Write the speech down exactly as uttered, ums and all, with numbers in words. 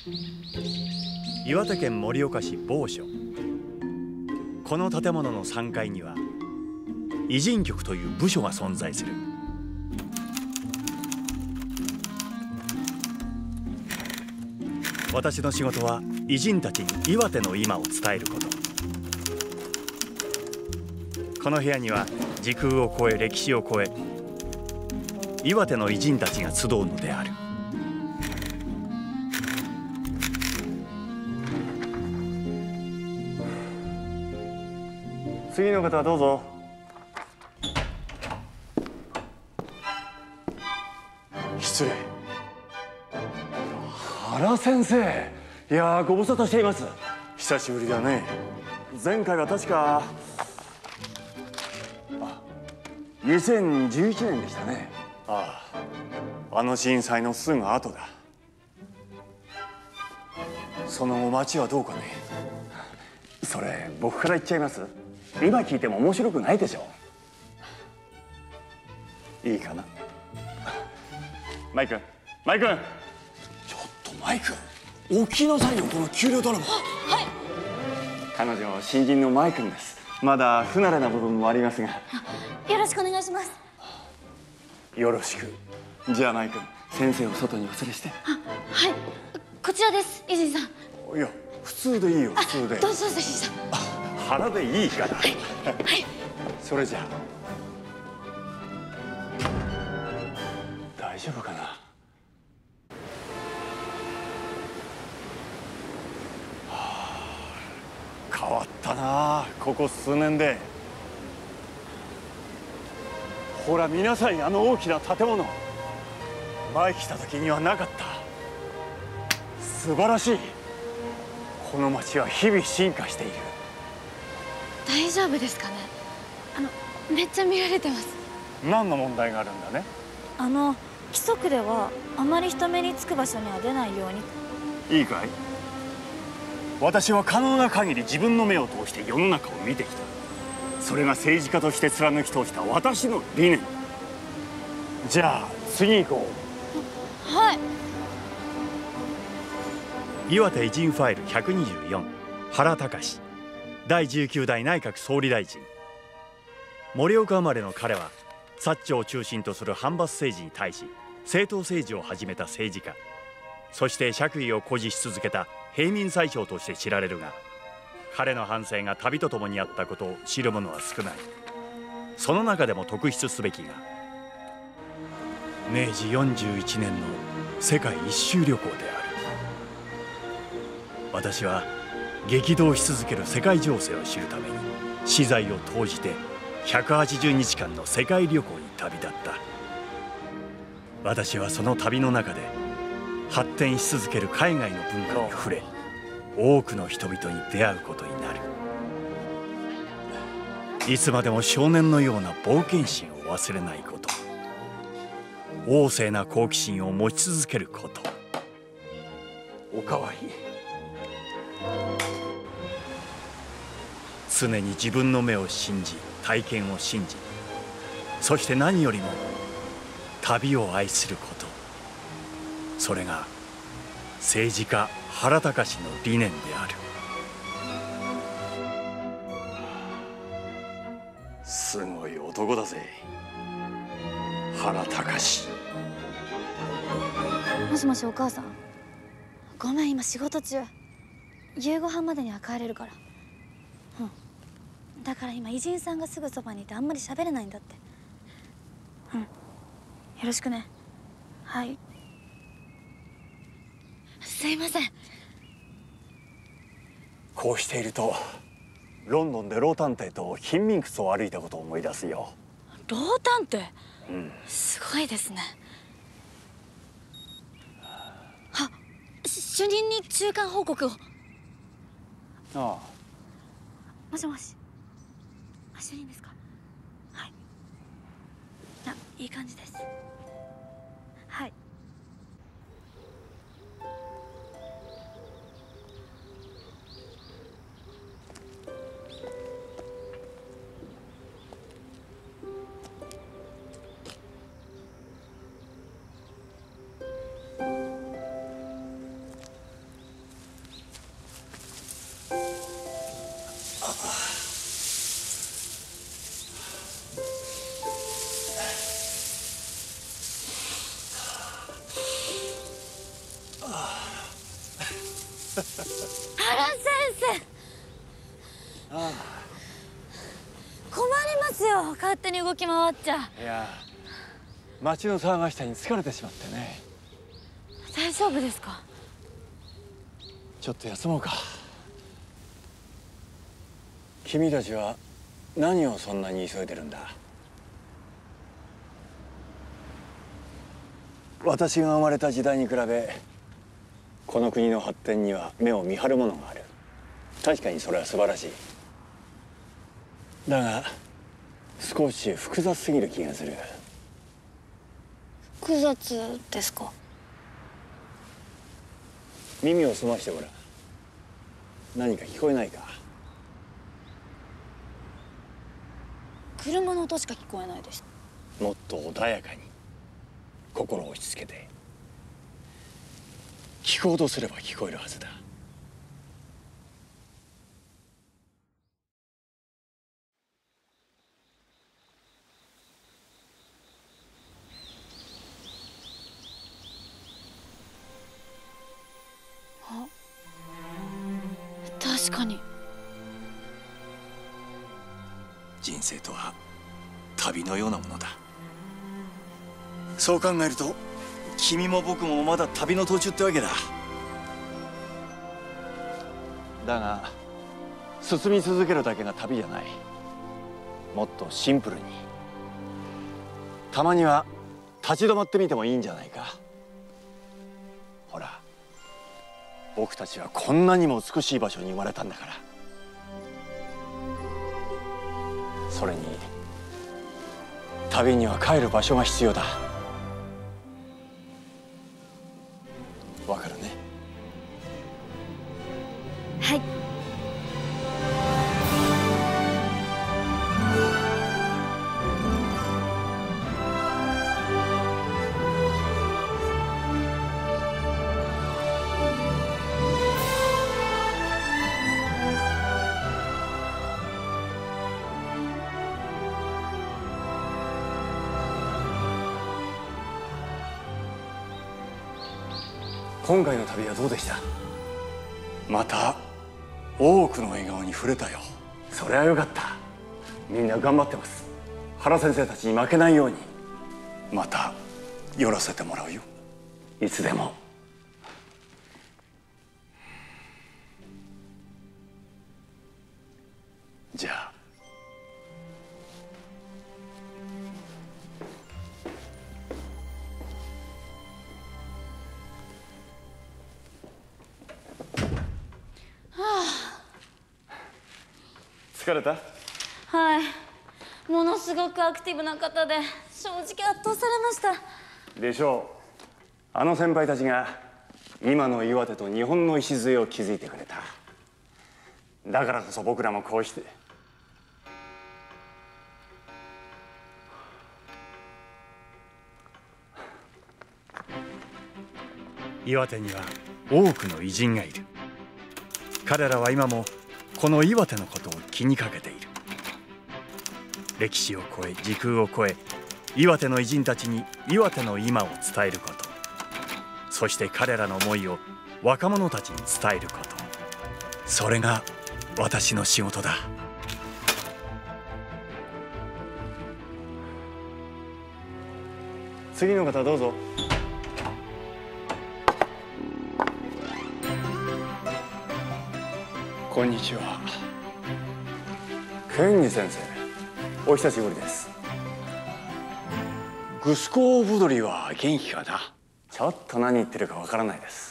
岩手県盛岡市某所。この建物のさんがいには偉人局という部署が存在する。私の仕事は偉人たちに岩手の今を伝えること。この部屋には時空を超え歴史を超え岩手の偉人たちが集うのである。次の方はどうぞ。失礼。原先生、いやーご無沙汰しています。久しぶりだね。前回は確かあにせんじゅういちねんでしたね。ああ、あの震災のすぐ後だ。その後町はどうかね。それ僕から言っちゃいます。今聞いても面白くないでしょ。いいかな。マイ君、マイ君、ちょっとマイ君、起きなさいよ、この給料ドラマ。はい。彼女新人のマイ君です。まだ不慣れな部分もありますが、 よろしくお願いします。 よろしく。じゃあマイ君、先生を外にお連れして。 あ、はい、こちらです、伊集院さん。 いや普通でいいよ、普通で。 どうぞどうぞ、伊集院さん。 腹でいいから。はい、 はい、 それじゃあ大丈夫かな。はあ、変わったな、ここ数年で。ほら見なさい、あの大きな建物。前来た時にはなかった。素晴らしい。この町は日々進化している。 大丈夫ですかね。あのめっちゃ見られてます。 何の問題があるんだね。 あの規則ではあまり人目につく場所には出ないように。 いいかい。私は可能な限り自分の目を通して世の中を見てきた。それが政治家として貫き通した私の理念。じゃあ次行こう。はい。 岩手偉人ファイルひゃくにじゅうよん、原敬だいじゅうきゅう代内閣総理大臣。盛岡生まれの彼は薩長を中心とする藩閥政治に対し政党政治を始めた政治家、そして爵位を誇示し続けた平民宰相として知られるが、彼の半生が旅とともにあったことを知る者は少ない。その中でも特筆すべきがめいじよんじゅういちねんの世界一周旅行である。私は激動し続ける世界情勢を知るために私財を投じてひゃくはちじゅうにちかんの世界旅行に旅立った。私はその旅の中で発展し続ける海外の文化に触れ、多くの人々に出会うことになる。いつまでも少年のような冒険心を忘れないこと、旺盛な好奇心を持ち続けること。おかわり。常に自分の目を信じ、体験を信じ、そして何よりも旅を愛すること。それが政治家原敬の理念である。すごい男だぜ、原敬。 もしもし、お母さん。ごめん、今仕事中。夕ご飯までには帰れるから。うん。だから今偉人さんがすぐそばにいてあんまり喋れないんだって。うん。よろしくね。はい。すいません。 こうしているとロンドンでロー探偵と貧民窟を歩いたことを思い出すよ。 ロー探偵、 うん、 すごいですね。あ、主任に中間報告を。 ああ。 もしもし。主任ですか。はい。あ、いい感じです。はい。 原先生、ああ、困りますよ、勝手に動き回っちゃ。 いや、町の騒がしさに疲れてしまってね。 大丈夫ですか？ ちょっと休もうか。君たちは何をそんなに急いでるんだ？私が生まれた時代に比べこの国の発展には目を見張るものがある。確かにそれは素晴らしい。だが少し複雑すぎる気がする。 複雑ですか？ 耳を澄ましてごらん。何か聞こえないか？ 車の音しか聞こえないです。 もっと穏やかに心を落ち着けて。聞こうとすれば聞こえるはずだ。 あ、確かに。 人生とは旅のようなものだ。そう考えると君も僕もまだ旅の途中ってわけだ。だが進み続けるだけが旅じゃない。もっとシンプルに、たまには立ち止まってみてもいいんじゃないか。ほら、僕たちはこんなにも美しい場所に生まれたんだから。それに旅には帰る場所が必要だ。わかるね？ はい。 今回の旅はどうでした？また多くの笑顔に触れたよ。それはよかった。みんな頑張ってます。原先生たちに負けないようにまた寄らせてもらうよ、いつでも。じゃあ。疲れた？ はい、ものすごくアクティブな方で正直圧倒されました。 でしょう。あの先輩たちが今の岩手と日本の礎を築いてくれた。だからこそ僕らもこうして。 岩手には多くの偉人がいる。彼らは今もこの岩手のことを気にかけている。歴史を超え時空を超え、岩手の偉人たちに岩手の今を伝えること、そして彼らの思いを若者たちに伝えること、それが私の仕事だ。 次の方どうぞ。こんにちは。ケンジ先生、お久しぶりです。グスコーブドリは元気かな？ちょっと何言ってるかわからないです。